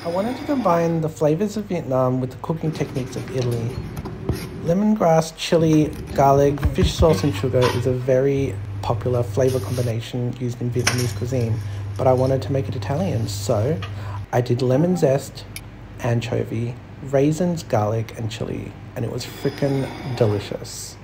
I wanted to combine the flavors of Vietnam with the cooking techniques of Italy. Lemongrass, chili, garlic, fish sauce and sugar is a very popular flavor combination used in Vietnamese cuisine, but I wanted to make it Italian, so I did lemon zest, anchovy, raisins, garlic and chili, and it was freaking delicious.